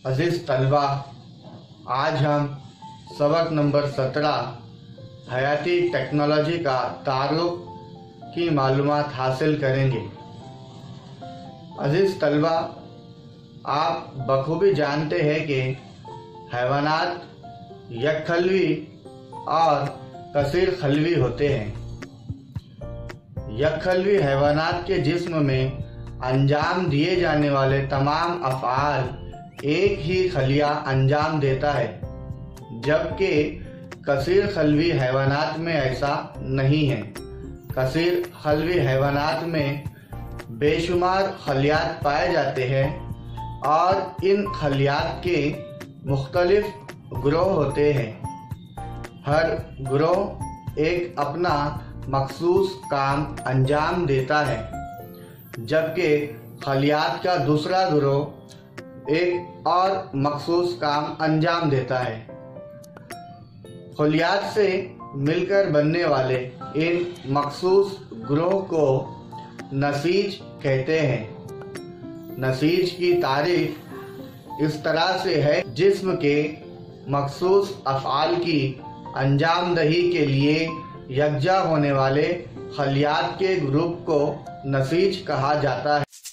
अजीज़ तलबा, आज हम सबक नंबर 17 हयाती टेक्नोलॉजी का तारुफ की मालूमात हासिल करेंगे। अजीज़ तलबा, आप बखूबी जानते हैं कि हैवानात यकखलवी और कसीर खलवी होते हैं। यकखलवी हैवानात के जिस्म में अंजाम दिए जाने वाले तमाम अफ़आल एक ही खलिया अंजाम देता है, जबकि कसीर खलवी हैवानात में ऐसा नहीं है। कसीर खलवी हैवानात में बेशुमार खलियात पाए जाते हैं और इन खलियात के मुख्तलिफ ग्रोह होते हैं। हर ग्रोह एक अपना मखसूस काम अंजाम देता है, जबकि खलियात का दूसरा ग्रोह एक और मखसूस काम अंजाम देता है। खलियात से मिलकर बनने वाले इन मखसूस ग्रोह को नसीज कहते हैं। नसीज की तारीफ इस तरह से है, जिस्म के मखसूस अफ़आल की अंजामदही के लिए यकजा होने वाले खलियात के ग्रुप को नसीज कहा जाता है।